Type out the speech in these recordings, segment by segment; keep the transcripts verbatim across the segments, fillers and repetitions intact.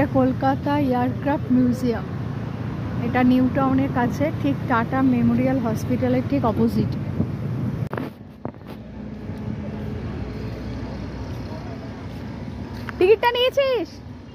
Kolkata aircraft museum. এটা New টাউনের কাছে, ঠিক টাটা মেমোরিয়াল হসপিটালের ঠিক অপোজিট। টিকিটটা নিয়েছিস?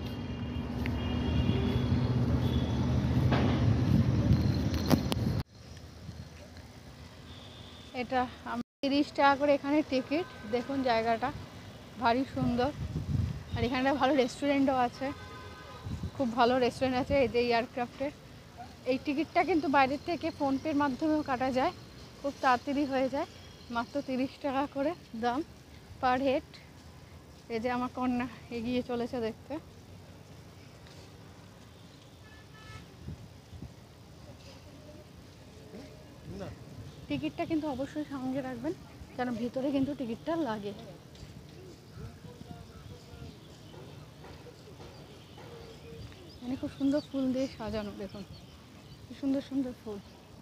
এটা তিরিশ টাকা করে এখানে টিকিট। দেখুন জায়গাটা ভারী সুন্দর, আর এখানে ভালো রেস্টুরেন্টও আছে, খুব ভালো রেস্টুরেন্ট আছে এই যে এয়ারক্রাফটের। এই টিকিটটা কিন্তু বাইরের থেকে ফোনপের মাধ্যমেও কাটা যায়, খুব তাড়াতাড়ি হয়ে যায়, মাত্র তিরিশ টাকা করে দাম পার হেড। এই যে আমার কন্যা এগিয়ে চলেছে দেখতে। টিকিটটা কিন্তু অবশ্যই সঙ্গে রাখবেন, কারণ ভিতরে কিন্তু টিকিটটা লাগে। মানে খুব সুন্দর ফুল দিয়ে সাজানো, দেখুন কি সুন্দর সুন্দর ফুল।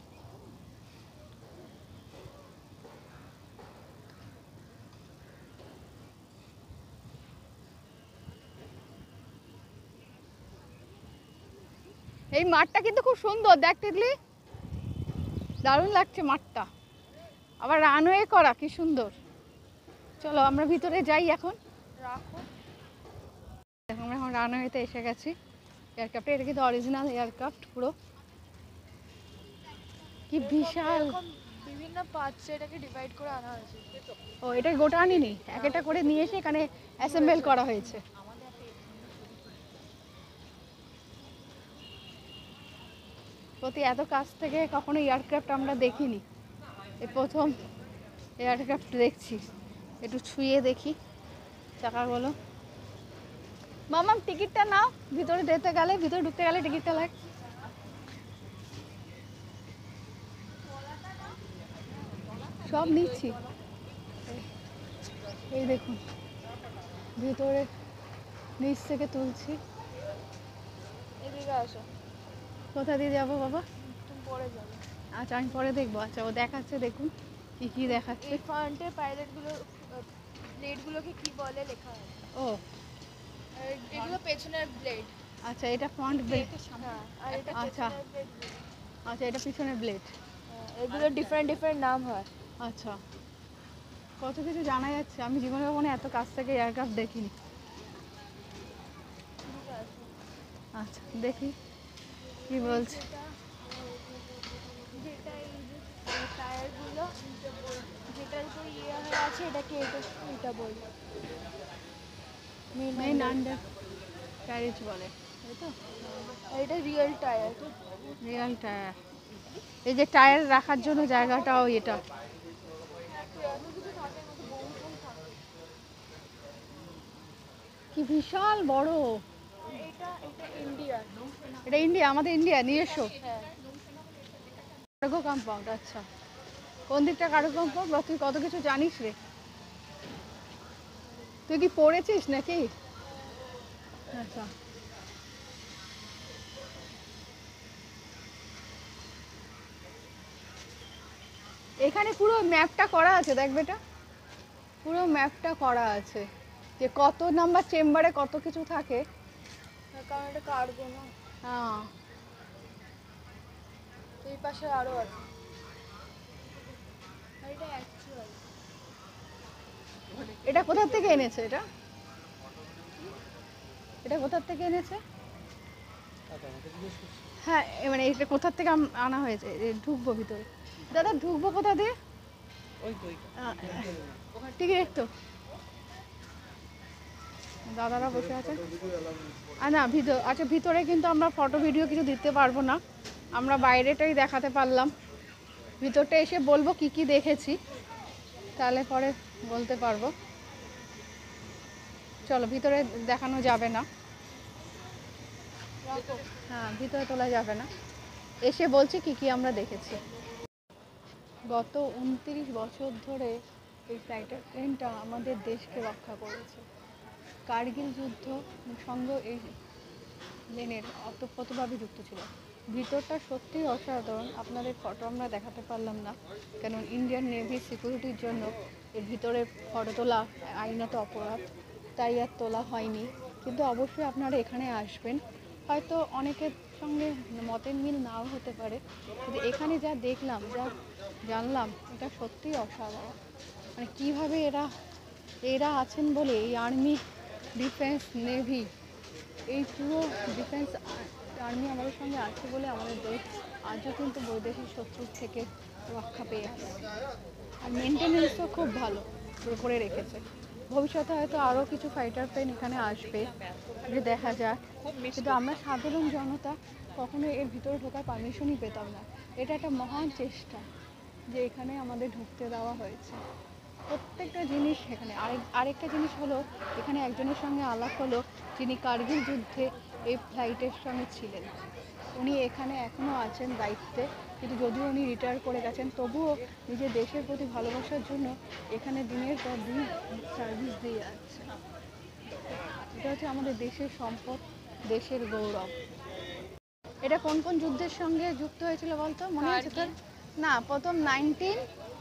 এই মাঠটা কিন্তু খুব সুন্দর, দেখ তিতলি, দারুণ লাগছে মাঠটা, আবার রানওয়ে করা, কি সুন্দর। চলো আমরা ভিতরে যাই এখন। রাখো, আমরা এখন রানওয়েতে এসে গেছি। এয়ারক্রাফটে এটা কিন্তু অরিজিনাল এয়ারক্রাফট পুরো, কি বিশাল, বিভিন্ন পার্টসে এটাকে ডিভাইড করে আনা হয়েছে। ও এটা গোটা আনিনি, এক একটা করে নিয়ে এসে এখানে অ্যাসেম্বল করা হয়েছে। প্রতি এত কাছ থেকে কখনো এয়ারক্রাফট আমরা দেখিনি, এই প্রথম এয়ারক্রাফট দেখছি। একটু ছুঁয়ে দেখি চাকাগুলো। মামাম টিকিটটা নাও, ভিতরে যেতে গেলে, ভিতরে ঢুকতে গেলে টিকিটটা লাগে। সব নিচ্ছি, এই দেখুন ভিতরে নিচ থেকে তুলছি। এদিকে আসো। কোথা দিয়ে যাবো বাবা? তুমি পরে যাবে। আচ্ছা আমি পরে দেখবো। আচ্ছা ও দেখাচ্ছে, দেখুন কি কি দেখাচ্ছে। এই ফ্রন্টে পাইলটগুলো ব্লেডগুলোকে কি বলে লেখা আছে। ও এগুলো পেছনের ব্লেড। আচ্ছা এটা ফ্রন্ট ব্লেড। হ্যাঁ, আর এটা আচ্ছা পেছনের ব্লেড। আচ্ছা এটা পিছনের ব্লেড। এগুলো ডিফারেন্ট ডিফারেন্ট নাম হয়। আচ্ছা কত কিছু জানা যাচ্ছে, আমি জীবনে কখনো এত কাছ থেকে এয়ারক্রাফট দেখিনি। আচ্ছা দেখি কি বলছে। যেটা এই যে টায়ারগুলো যেটার উপর ইয়ে হয়ে আছে, এটাকে এটা এটা বলে মেইন আন্ডার ক্যারেজ বলে, তাই তো? এটা রিয়েল টায়ার। রিয়েল টায়ার, এই যে টায়ার রাখার জন্য জায়গাটাও এটা। কি বিশাল বড়। এটা এটা ইন্ডিয়া। এটা ইন্ডিয়া, আমাদের ইন্ডিয়া নিজস্ব হ্যাঁ, কার্গো কম্পাউন্ড। আচ্ছা কোন দিকটা কার্গো কম্পাউন্ড? তুই কত কিছু জানিস রে, তুই কি পড়েছিস নাকি? আচ্ছা এখানে পুরো ম্যাপটা করা আছে, দেখ বেটা, পুরো ম্যাপটা করা আছে যে কত নাম্বার চেম্বারে কত কিছু থাকে। কারণ এটা কার্গো না। হ্যাঁ এই পাশে আরো আছে। এটা অ্যাকচুয়াল। এটা কোথা থেকে এনেছে? এটা এটা কোথা থেকে এনেছে? হ্যাঁ মানে এটা কোথা থেকে আনা হয়েছে? ঢুকবো ভিতরে দাদা, ঢুকবো কোথা দিয়ে? টিকিট তো দাদারা বসে আছে। আর না ভিতর, আচ্ছা ভিতরে কিন্তু আমরা ফটো ভিডিও কিছু দিতে পারবো না, আমরা বাইরেটাই দেখাতে পারলাম। ভিতরটা এসে বলবো কি কি দেখেছি, তাহলে পরে বলতে পারবো। চলো ভিতরে দেখানো যাবে না, হ্যাঁ ভিতরে তোলা যাবে না, এসে বলছি কি কি আমরা দেখেছি। গত উনত্রিশ বছর ধরে এই ফাইটার প্লেনটা আমাদের দেশকে রক্ষা করেছে। কার্গিল যুদ্ধ সঙ্গে এই প্লেনের অতপ্রতভাবে যুক্ত ছিল। ভিতরটা সত্যিই অসাধারণ, আপনাদের ফটো আমরা দেখাতে পারলাম না, কারণ ইন্ডিয়ান নেভির সিকিউরিটির জন্য এর ভিতরে ফটো তোলা আইনত অপরাধ, তাই আর তোলা হয়নি। কিন্তু অবশ্যই আপনারা এখানে আসবেন। হয়তো অনেকের সঙ্গে মতের মিল নাও হতে পারে, কিন্তু এখানে যা দেখলাম, যা জানলাম, এটা সত্যিই অসাধারণ। মানে কীভাবে এরা এরা আছেন বলে এই আর্মি, ডিফেন্স, নেভি, এই পুরো ডিফেন্স আর্মি আমাদের সঙ্গে আছে বলে আমাদের দেশ আজও কিন্তু বৈদেশিক শত্রুর থেকে রক্ষা পেয়ে আছে। আর মেনটেনেন্সও খুব ভালো করে রেখেছে। ভবিষ্যতে হয়তো আরও কিছু ফাইটার প্লেন এখানে আসবে, যে দেখা যায়, কিন্তু আমরা সাধারণ জনতা কখনো এর ভিতরে ঢোকার পারমিশনই পেতাম না। এটা একটা মহান চেষ্টা যে এখানে আমাদের ঢুকতে দেওয়া হয়েছে। প্রত্যেকটা জিনিস এখানে। আরেক আরেকটা জিনিস হলো, এখানে একজনের সঙ্গে আলাপ হলো যিনি কার্গিল যুদ্ধে এই ফ্লাইটের সঙ্গে ছিলেন। উনি এখানে এখনও আছেন দায়িত্বে, কিন্তু যদিও উনি রিটায়ার করে গেছেন, তবুও নিজের দেশের প্রতি ভালোবাসার জন্য এখানে দিনের পর দিন সার্ভিস দিয়ে যাচ্ছে। এটা হচ্ছে আমাদের দেশের সম্পদ, দেশের গৌরব। এটা কোন কোন যুদ্ধের সঙ্গে যুক্ত হয়েছিল বলতো, মনে আছে তোর? না, প্রথম নাইনটিন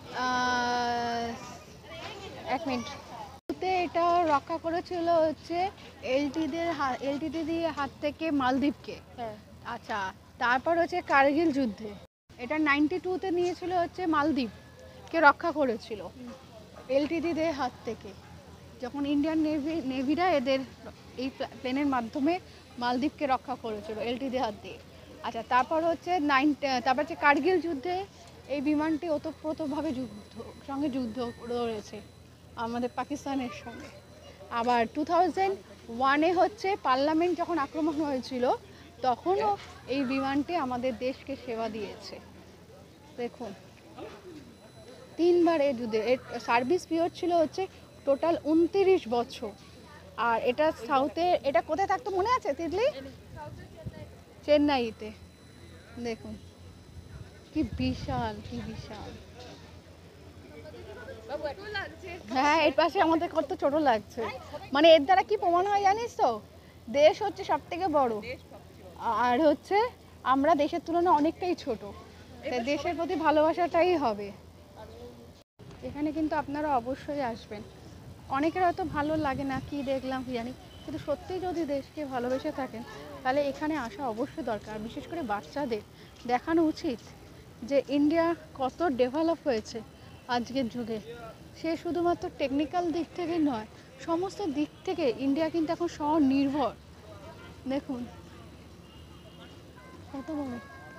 এক মিনিট এটা রক্ষা করেছিল হচ্ছে এলটিদের এলটিদের হাত থেকে মালদ্বীপকে। হ্যাঁ। আচ্ছা, তারপর হচ্ছে কার্গিল যুদ্ধে এটা নাইনটি টুতে নিয়েছিল হচ্ছে মালদ্বীপকে রক্ষা করেছিল এলটিদের হাত থেকে, যখন ইন্ডিয়ান নেভি নেভিরা এদের এই প্লেনের মাধ্যমে মালদ্বীপকে রক্ষা করেছিল এলটিদের হাত দিয়ে। আচ্ছা, তারপর হচ্ছে নাইন তারপর হচ্ছে কার্গিল যুদ্ধে এই বিমানটি ওতপ্রোতভাবে যুদ্ধ সঙ্গে যুদ্ধ করেছে আমাদের পাকিস্তানের সঙ্গে। আবার টু থাউজেন্ড ওয়ানে হচ্ছে পার্লামেন্ট যখন আক্রমণ হয়েছিল, তখনও এই বিমানটি আমাদের দেশকে সেবা দিয়েছে। দেখুন, তিনবার এই যুদ্ধে এর সার্ভিস পিরিয়ড ছিল হচ্ছে টোটাল উনত্রিশ বছর। আর এটা সাউথে, এটা কোথায় থাকতো মনে আছে তিতলি? চেন্নাইতে। দেখুন কি বিশাল, কি বিশাল। হ্যাঁ, এর পাশে আমাদের কত ছোট লাগছে। মানে এর দ্বারা কি প্রমাণ হয় জানিস তো, দেশ হচ্ছে সব থেকে বড়, আর হচ্ছে আমরা দেশের তুলনায় অনেকটাই ছোট। তাই দেশের প্রতি ভালোবাসাটাই হবে। এখানে কিন্তু আপনারা অবশ্যই আসবেন। অনেকের হয়তো ভালো লাগে না, কি দেখলাম কি জানি, কিন্তু সত্যি যদি দেশকে ভালোবেসে থাকেন তাহলে এখানে আসা অবশ্যই দরকার। বিশেষ করে বাচ্চাদের দেখানো উচিত যে ইন্ডিয়া কত ডেভেলপ হয়েছে আজকের যুগে। সে শুধুমাত্র টেকনিক্যাল দিক থেকে নয়, সমস্ত দিক থেকে ইন্ডিয়া কিন্তু এখন স্বনির্ভর। দেখুন কত বড়।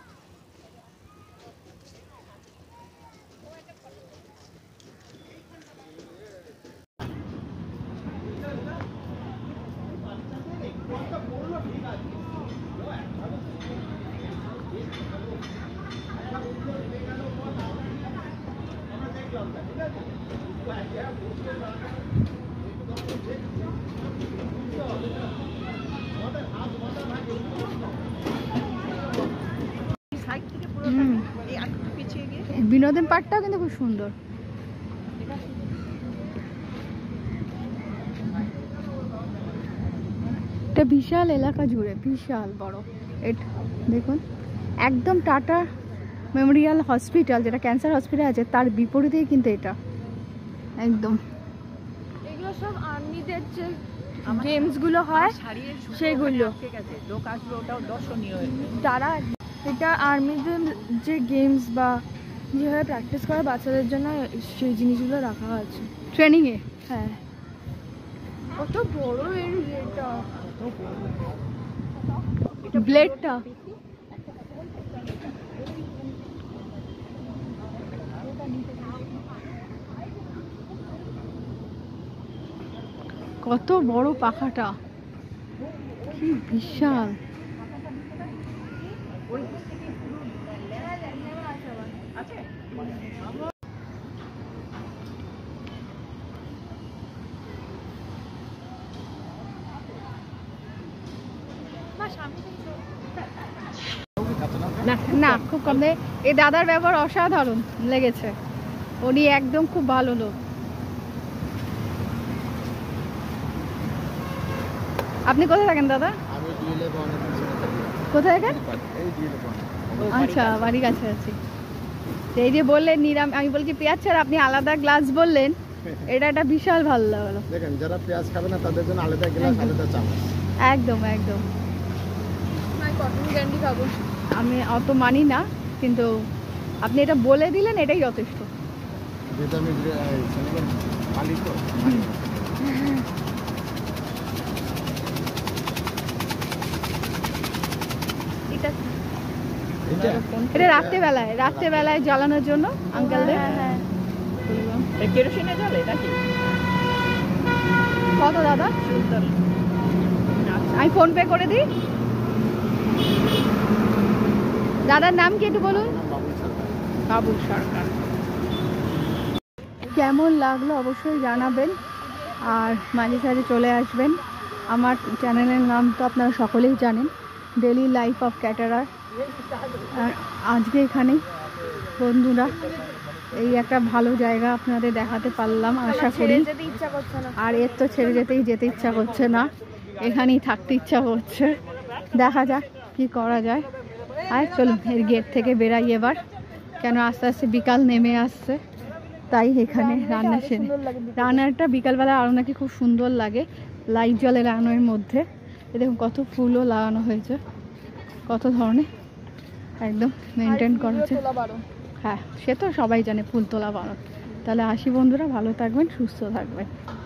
বিনোদন পার্কটাও কিন্তু খুব সুন্দর। এটা বিশাল এলাকা জুড়ে, বিশাল বড়। এটা দেখুন, একদম টাটা মেমোরিয়াল হসপিটাল, যেটা ক্যান্সার হসপিটাল আছে, তার বিপরীতেই কিন্তু এটা একদম। এগুলো সব আর্মিদের যে গেমসগুলো হয় সেগুলো তারা, এটা আর্মিদের যে গেমস বা যেভাবে প্র্যাকটিস করা বাচ্চাদের জন্য সেই জিনিসগুলো রাখা আছে ট্রেনিংয়ে। হ্যাঁ, কত বড় এর ইয়েটা, ব্লেডটা। কত বড় পাখাটা, কি বিশাল। না, খুব কম দেয়। এই দাদার ব্যবহার অসাধারণ লেগেছে, উনি একদম খুব ভালো লোক। আপনি কোথায় থাকেন দাদা? কোথায় থাকেন? আচ্ছা, বাড়ির কাছে আছি। এই যে বললেন নিরাম, আমি বলছি পেঁয়াজ ছাড়া, আপনি আলাদা গ্লাস বললেন, এটা একটা বিশাল ভালো লাগলো। দেখেন যারা পেঁয়াজ খাবে না তাদের জন্য আলাদা গ্লাস, একদম। আলাদা চামচ। একদম একদম। কটন ক্যান্ডি খাবো। আমি অত মানি না, কিন্তু আপনি এটা বলে দিলেন এটাই যথেষ্ট। যেহেতু আমি শনিবার পালি তো, এটা এটা এটা রাত্রেবেলায় রাত্রেবেলায় জ্বালানোর জন্য আঙ্কেলদের। হ্যাঁ হ্যাঁ বললাম। কেরোসিনে জ্বলে নাকি? কত দাদা? আমি ফোন পে করে দিই। দাদার নাম কি একটু বলুন? বাবুল সরকার। বাবুল সরকার। কেমন লাগলো অবশ্যই জানাবেন, আর মাঝে সাঝে চলে আসবেন। আমার চ্যানেলের নাম তো আপনারা সকলেই জানেন, ডেলি লাইফ অফ ক্যাটারার। আর আজকে এখানে বন্ধুরা এই একটা ভালো জায়গা আপনাদের দেখাতে পারলাম আশা করি। যেতে ইচ্ছা করছে না। আর এর তো ছেড়ে যেতেই যেতে ইচ্ছা করছে না, এখানেই থাকতে ইচ্ছা করছে। দেখা যাক কি করা যায়। আর চলুন এর গেট থেকে বেরাই এবার, কেন আস্তে আস্তে বিকাল নেমে আসছে, তাই এখানে রান্না সেরে। রান্নাটা বিকালবেলা আরও নাকি খুব সুন্দর লাগে, লাইট জলে রান্নার মধ্যে। এ দেখুন কত ফুলও লাগানো হয়েছে, কত ধরনের, একদম মেনটেন করা হচ্ছে। হ্যাঁ সে তো সবাই জানে ফুল তোলা বারণ। তাহলে আসি বন্ধুরা, ভালো থাকবেন, সুস্থ থাকবেন।